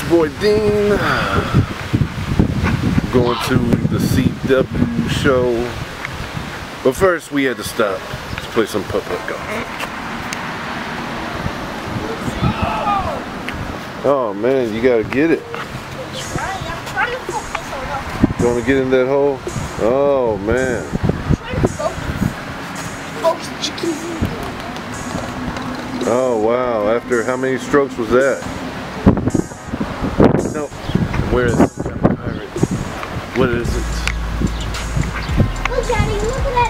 your boy Deen. Going to the CW show. But first we had to stop to play some putt-putt golf. Oh man, you gotta get it. I'm trying to focus on it. You wanna get in that hole? Oh man. I'm trying to focus chickens. Oh wow, after how many strokes was that? No. Where is some kind of pirate? What is it? Look, Daddy, look at that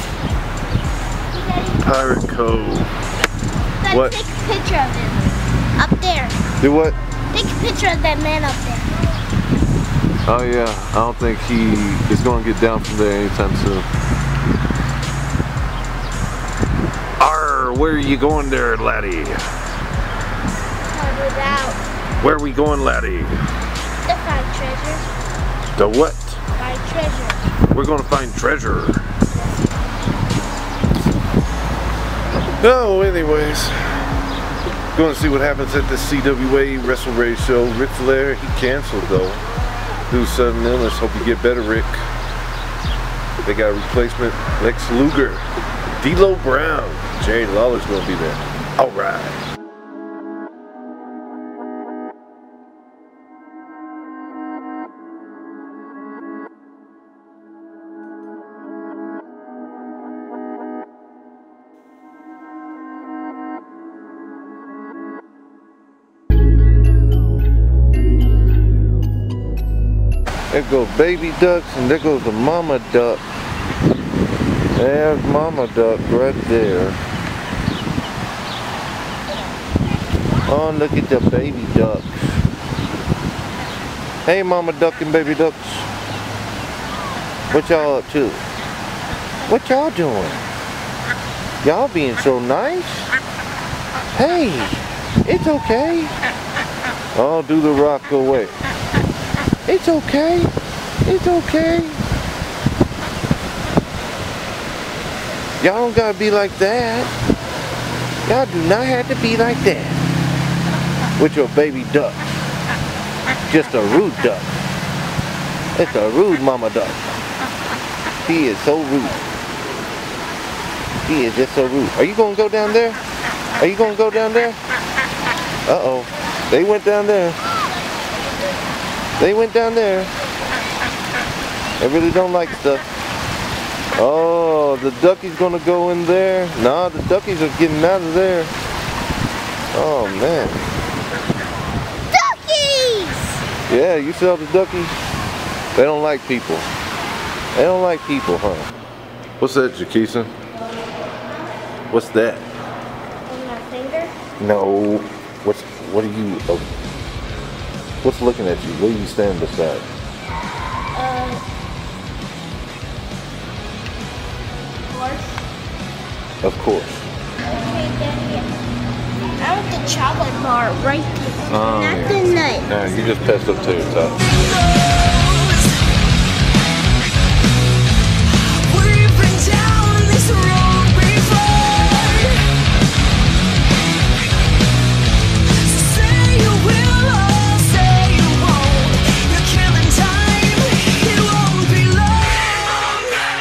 man. Look, Daddy. Pirate Cove. Daddy, What? take a picture of him. Up there. Do what? Take a picture of that man up there. Oh yeah, I don't think he is going to get down from there anytime soon. Arr, where are you going there, laddie? Covered out. Where are we going, laddie? To find treasure. The what? Find treasure. We're going to find treasure. Oh, anyways. Going to see what happens at the CWA Wrestle Raise show. Rick's there, he canceled though. Due to sudden illness. Hope you get better, Rick. They got a replacement, Lex Luger, D-Lo Brown. Jerry Lawler's going to be there. All right. There goes baby ducks and there goes the mama duck. There's mama duck right there. Oh, look at the baby ducks. Hey mama duck and baby ducks. What y'all up to? What y'all doing? Y'all being so nice? Hey, it's okay. Oh, do the rock away. It's okay. It's okay. Y'all don't gotta be like that. Y'all do not have to be like that. With your baby duck. Just a rude duck. It's a rude mama duck. He is so rude. He is just so rude. Are you gonna go down there? Are you gonna go down there? Uh-oh. They went down there. They went down there. They really don't like stuff. Oh, the ducky's gonna go in there. Nah, the duckies are getting out of there. Oh man. Duckies! Yeah, you saw the duckies? They don't like people. They don't like people, huh? What's that, Jakeeson? What's that? On my finger? No. What are you? Oh. What's looking at you? What are you standing beside? Horse. Of course. Okay, Daddy. I want the chocolate bar right there. Not yeah. the nut. Nah, you just passed up to your top. We've been down this road before. So say you will or say you won't. You're killing time. It won't be long.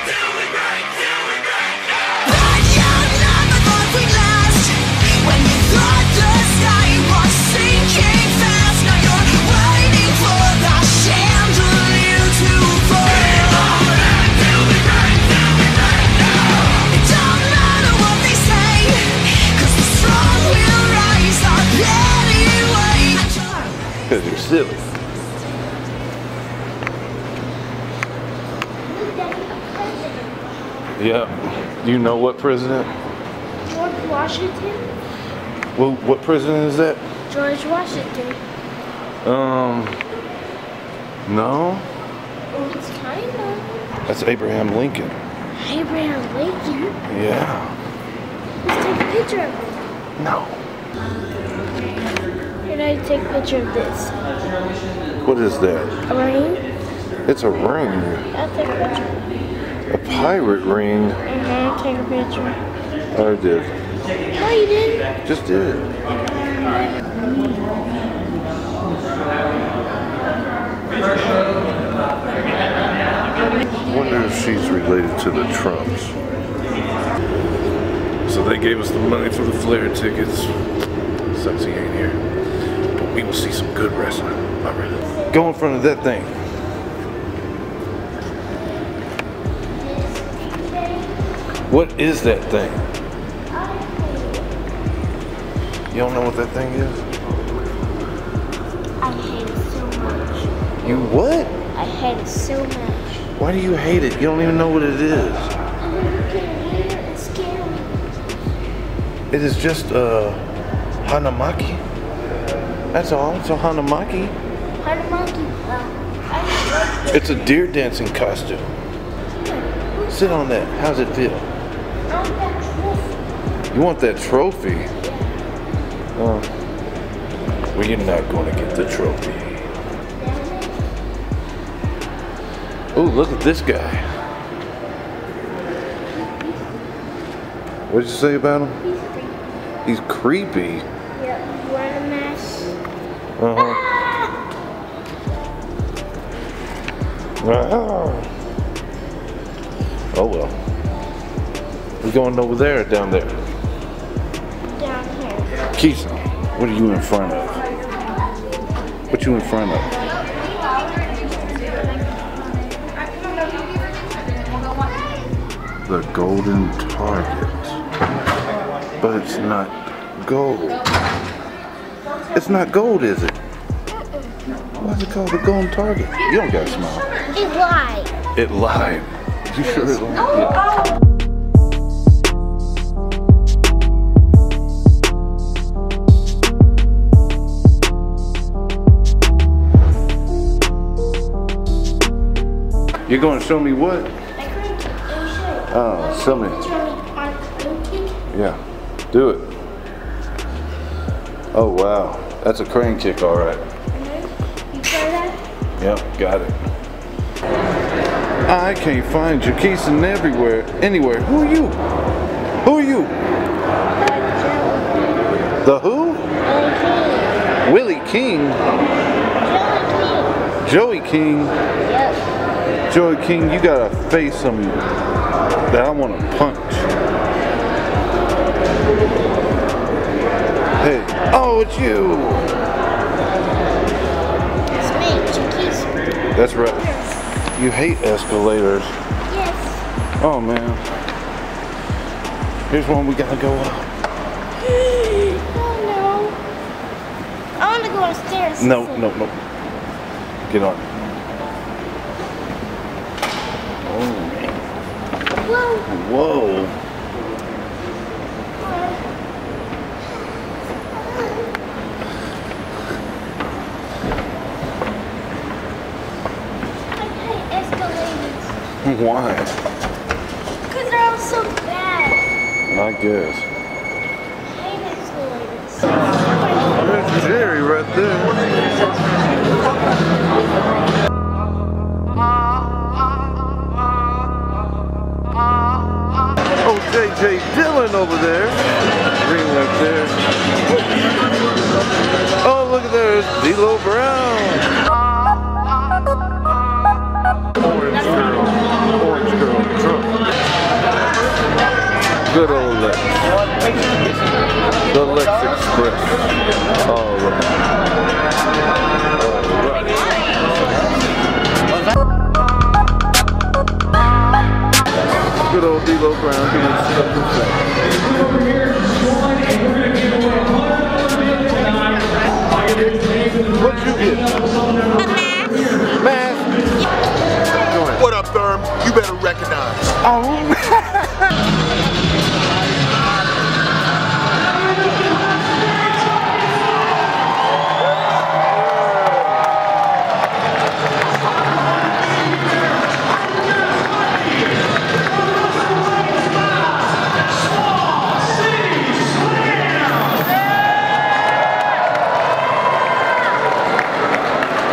But you never thought we'd last. When you thought the sky was sinking fast, now you're waiting for the chandelier to fall. It don't matter what they say, 'cause the strong will rise up anyway. Because you're silly. Look, Daddy, a president. Yeah. Do you know what president? George Washington? Well, what president is that? George Washington. No. Oh, it's kind of. That's Abraham Lincoln. Abraham Lincoln. Yeah. Let's take a picture of him. No. Here, Daddy, take a picture of this. What is that? A ring? It's a ring. I'll take a picture. A pirate ring. Take a picture. I did. No, you didn't. Just did. she's related to the Trumps. So they gave us the money for the Flair tickets. Sucks he ain't here. But we will see some good wrestling. Alright. Go in front of that thing. What is that thing? You don't know what that thing is? I hate it so much. You what? I hate it so much. Why do you hate it? You don't even know what it is. I don't get it. It's scary. It is just Hanamaki. That's all. It's a Hanamaki. Hanamaki. I like It's a deer dancing costume. Sit on that. How's it feel? You want that trophy? Well, you're not going to get the trophy. Oh, look at this guy. What did you say about him? He's creepy. Yeah, wearing a mask. Uh-huh. Ah. Oh well. We're going over there or down there? Down here. Keeson, what are you in front of? What you in front of? The golden target. But it's not gold. It's not gold, is it? Why is it called the golden target? You don't gotta smile. It lied. It lied. You sure it lied? Yeah. You're gonna show me what? Oh, show me. Yeah, do it. Oh wow, that's a crane kick, all right. You try that? Yep, got it. I can't find you, Keeson everywhere, anywhere. Who are you? Who are you? The who? Willie King. Joey King. Yep. Joey King, you gotta face some that I want to punch. Hey, oh, it's you. It's me, Chickies. That's right. You hate escalators. Yes. Oh man. Here's one we gotta go up. Oh no. I want to go upstairs. No. Get on. Whoa. Whoa. I hate escalators. Why? Because they're all so bad. I guess. I hate escalators. There's Jerry right there. Oh, J.J. Dillon over there. Ring up there. Oh, look at there. D-Lo Brown. Orange girl. Trump. Good old Lex. The Lex Express. All right. Good old D-Lo Brown being stuck inside. What'd you get? Mask. What up, Therm? You better recognize. Oh.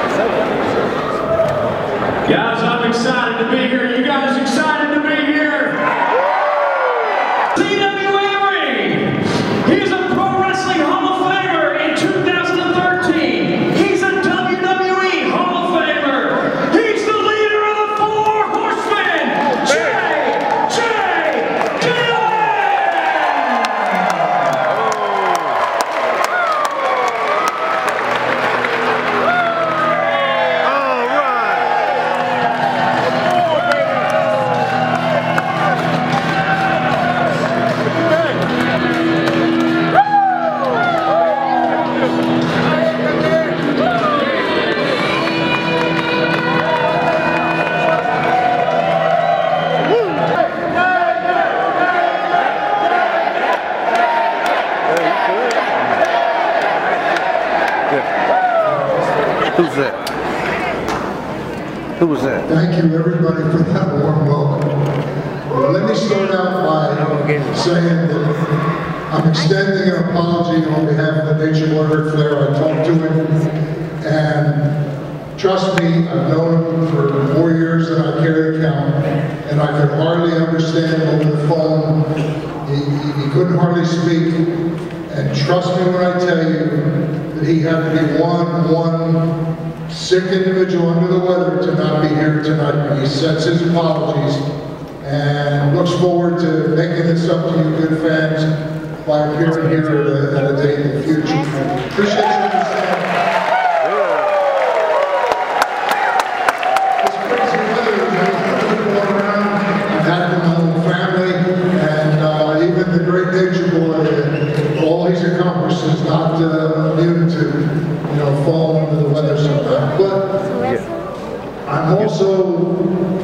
Guys, I'm excited to be here. You guys excited to be here? Who's that? Who was that? Thank you everybody for that warm welcome. Well, let me start out by saying that I'm extending an apology on behalf of the Nature Boy Ric Flair. I talked to him, and trust me, I've known him for more years than I care to count, and I could hardly understand him over the phone. He couldn't hardly speak, and trust me when I tell you that he had to be one sick individual under the weather to not be here tonight. He sends his apologies and looks forward to making this up to you good fans by appearing here at a date in the future. Appreciate you understanding. This crazy weather is going around. I've had it in my own family, and even the great Nature Boy, all he's accomplished is not immune to, falling under the weather sometimes. But I'm also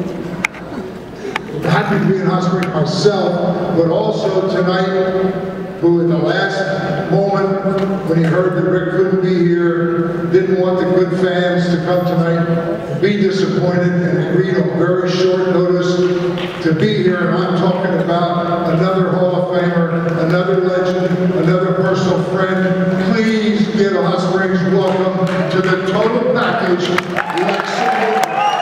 happy to be in Hot Springs myself, but also tonight, who in the last moment, when he heard that Rick couldn't be here, didn't want the good fans to come tonight, be disappointed, and agreed on very short notice to be here. And I'm talking about another Hall of Famer, another legend, another personal friend. Please give a Hot Springs welcome to the total package, Lex Luger.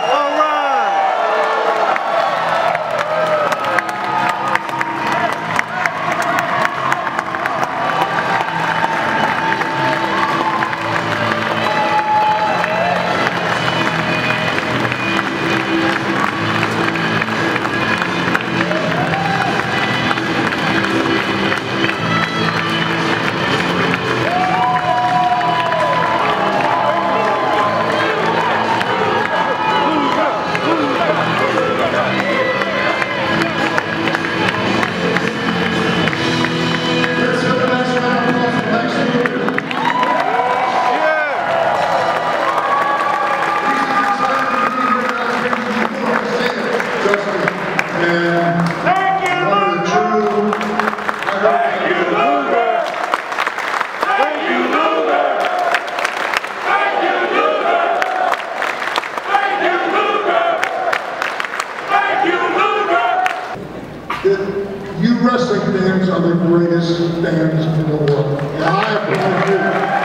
You wrestling fans are the greatest fans in the world. And I applaud you.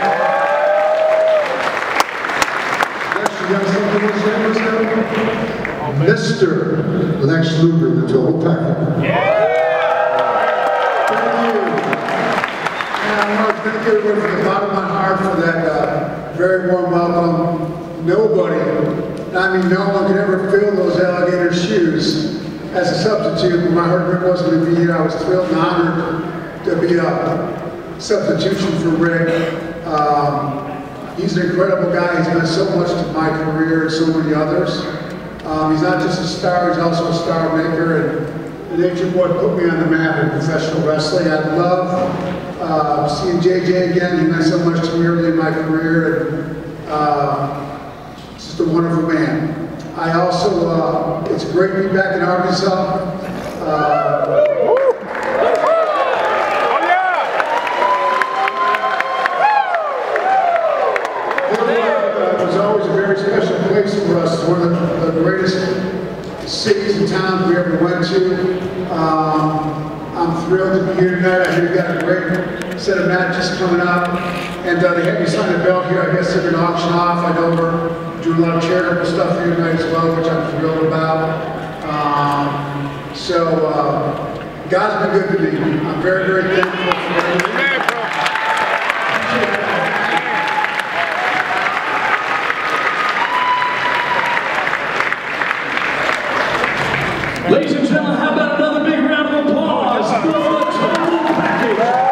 Next, you got something to say, Mr. Lex Luger, the total package. Thank you. And I want to thank everybody from the bottom of my heart for that very warm welcome. Nobody, I mean no one could ever fill those alligator shoes as a substitute. When I heard Rick wasn't going to be here, I was thrilled and honored to be a substitution for Rick. He's an incredible guy. He's done so much to my career and so many others. He's not just a star, he's also a star maker. And the Nature Boy put me on the map in professional wrestling. I love seeing JJ again. He meant so much to me early in my career. And just a wonderful man. I also, it's great to be back in Arkansas. It was always a very special place for us. It's one of the greatest cities and towns we ever went to. I'm thrilled to be here tonight. I hear you got a great set of matches coming up. And they had me sign a belt here. I guess they're going to auction off. I know we're doing a lot of charitable stuff here tonight as well, which I'm thrilled about. God's been good to me. I'm very, very thankful for everything. Ladies and gentlemen, how about another big round of applause for the total package?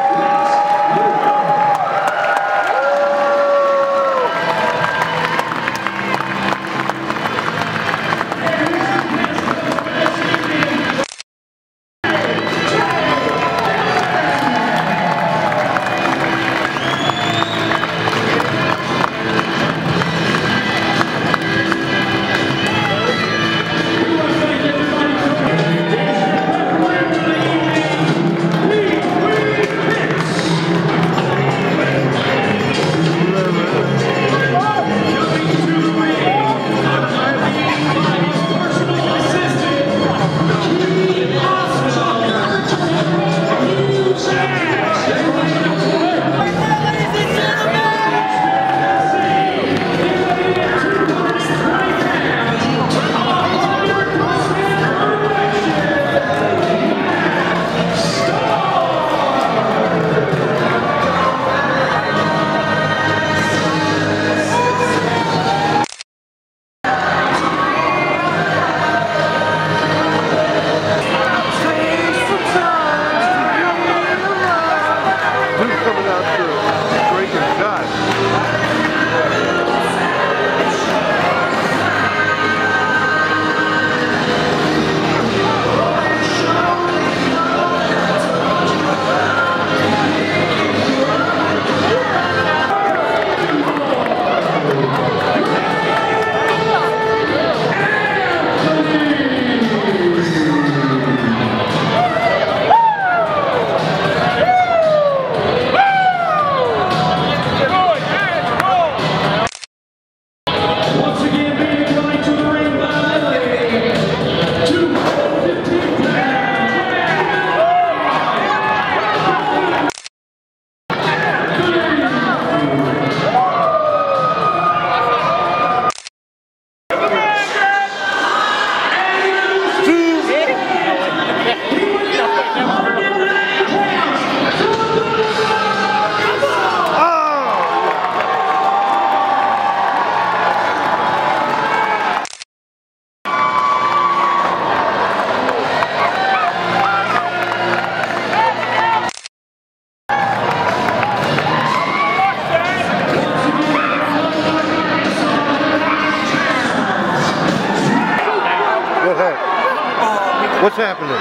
What's happening?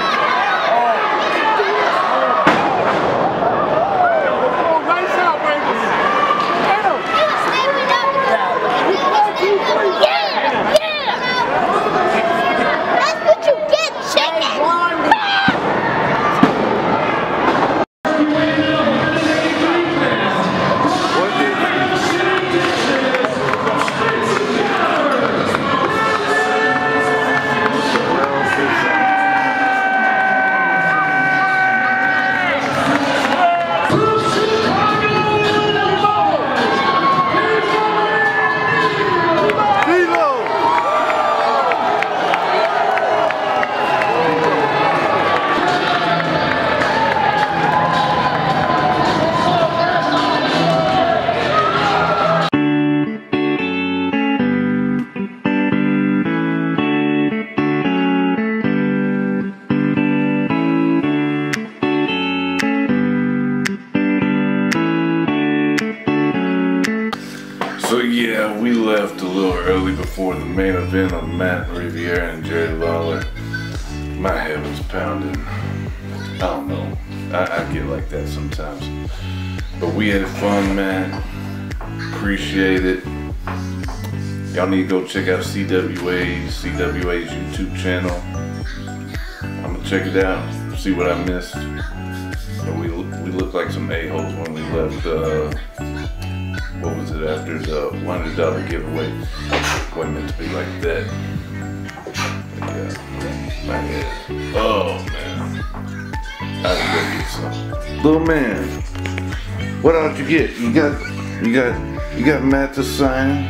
So yeah, we left a little early before the main event of Matt Riviera and Jerry Lawler. My head was pounding. I don't know. I get like that sometimes. But we had fun, man. Appreciate it. Y'all need to go check out CWA's YouTube channel. I'm gonna check it out, see what I missed. But we looked like some a-holes when we left. What was it after the $100 giveaway? Wasn't meant to be like that. But yeah, my head. Oh man, I can go get some. Little man, what else you get? You got Matt to sign?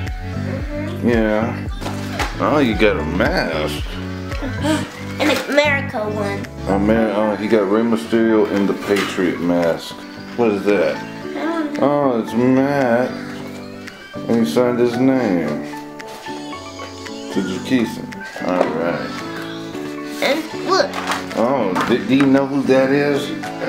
Yeah. Oh, you got a mask. An America one. Oh man, he got Rey Mysterio in the Patriot mask. What is that? Oh, it's Matt. And he signed his name. To Jakeeson. Alright. And look. Oh, do you know who that is?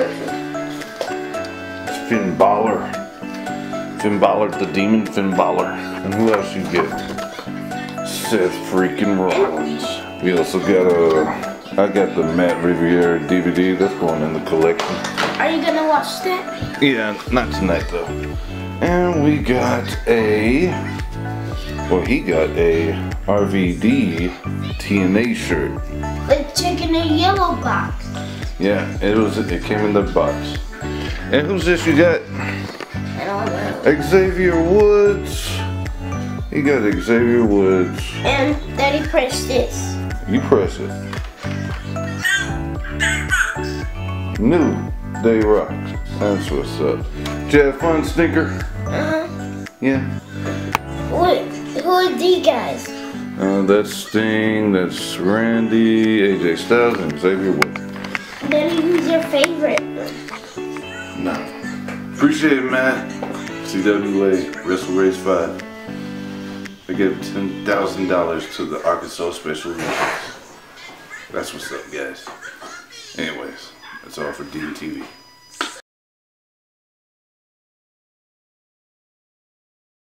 It's Finn Balor. Finn Balor, the Demon Finn Balor. And who else you get? Seth freaking Rollins. We also got I got the Matt Riviera DVD. That's going in the collection. Are you gonna watch that? Yeah, not tonight though. And we got he got a RVD TNA shirt. Like chicken in a yellow box. Yeah, it came in the box. And who's this you got? I don't know. Xavier Woods. He got Xavier Woods. And Daddy pressed this. You press it. New Day Rocks. That's what's up. Did you have fun, Stinker? Yeah. Who are these guys? That's Sting, that's Randy, AJ Styles, and Xavier Woods. Daddy, who's your favorite? No. Appreciate it, Matt. CWA Wrestle Raise V. They gave $10,000 to the Arkansas Special Olympics. That's what's up, guys. Anyways, that's all for Deen TV.